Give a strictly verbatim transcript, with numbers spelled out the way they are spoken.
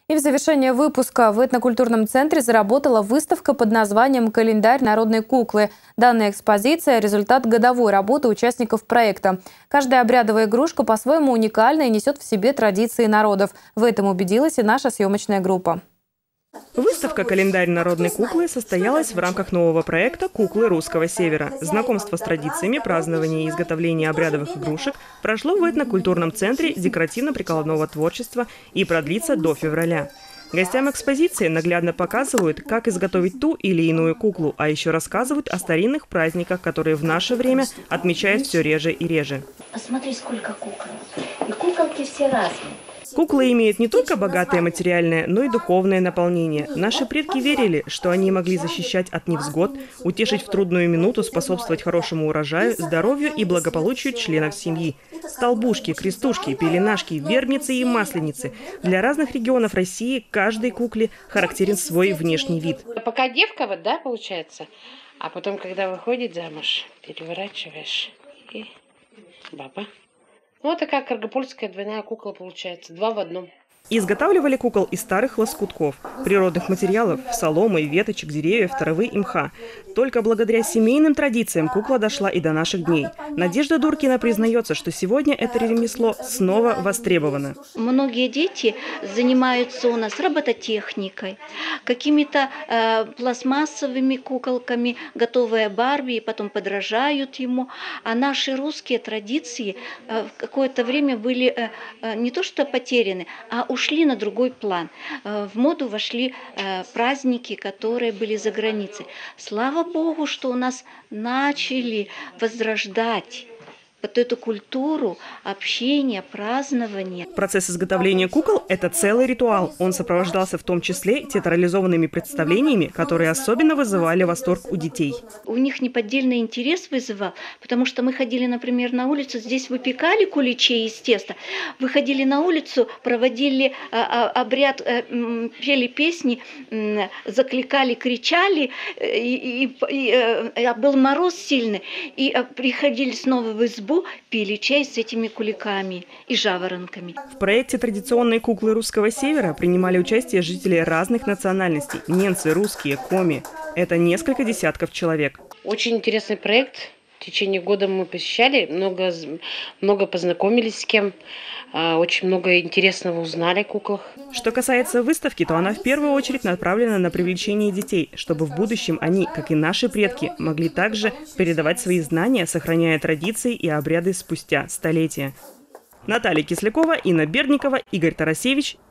И в завершение выпуска в этнокультурном центре заработала выставка под названием «Календарь народной куклы». Данная экспозиция – результат годовой работы участников проекта. Каждая обрядовая игрушка по-своему уникальна и несет в себе традиции народов. В этом убедилась и наша съемочная группа. Выставка «Календарь народной куклы» состоялась в рамках нового проекта «Куклы русского севера». Знакомство с традициями празднования и изготовления обрядовых игрушек прошло в этнокультурном центре декоративно-прикладного творчества и продлится до февраля. Гостям экспозиции наглядно показывают, как изготовить ту или иную куклу, а еще рассказывают о старинных праздниках, которые в наше время отмечают все реже и реже. Посмотри, сколько кукол. И куколки все разные. Куклы имеют не только богатое материальное, но и духовное наполнение. Наши предки верили, что они могли защищать от невзгод, утешить в трудную минуту, способствовать хорошему урожаю, здоровью и благополучию членов семьи. Столбушки, крестушки, пеленашки, вербницы и масленицы. Для разных регионов России каждой кукле характерен свой внешний вид. Пока девка, вот, да, получается, а потом, когда выходит замуж, переворачиваешь и баба. Вот такая каргопольская двойная кукла получается, два в одном. Изготавливали кукол из старых лоскутков, природных материалов, соломы, веточек, деревьев, травы и мха. Только благодаря семейным традициям кукла дошла и до наших дней. Надежда Дуркина признается, что сегодня это ремесло снова востребовано. Многие дети занимаются у нас робототехникой, какими-то э, пластмассовыми куколками, готовые Барби, и потом подражают ему. А наши русские традиции э, в какое-то время были э, э, не то что потеряны, а ушли на другой план. В моду вошли праздники, которые были за границей. Слава Богу, что у нас начали возрождать вот эту культуру общения, празднования. Процесс изготовления кукол – это целый ритуал. Он сопровождался в том числе театрализованными представлениями, которые особенно вызывали восторг у детей. У них неподдельный интерес вызывал, потому что мы ходили, например, на улицу, здесь выпекали куличи из теста, выходили на улицу, проводили обряд, пели песни, закликали, кричали, и, и, и был мороз сильный, и приходили снова в избу, пили чай с этими куликами и жаворонками. В проекте традиционные куклы русского севера принимали участие жители разных национальностей – ненцы, русские, коми. Это несколько десятков человек. Очень интересный проект. В течение года мы посещали, много, много познакомились с кем, очень много интересного узнали о куклах. Что касается выставки, то она в первую очередь направлена на привлечение детей, чтобы в будущем они, как и наши предки, могли также передавать свои знания, сохраняя традиции и обряды спустя столетия. Наталья Кислякова, Инна Бердникова, Игорь Тарасевич,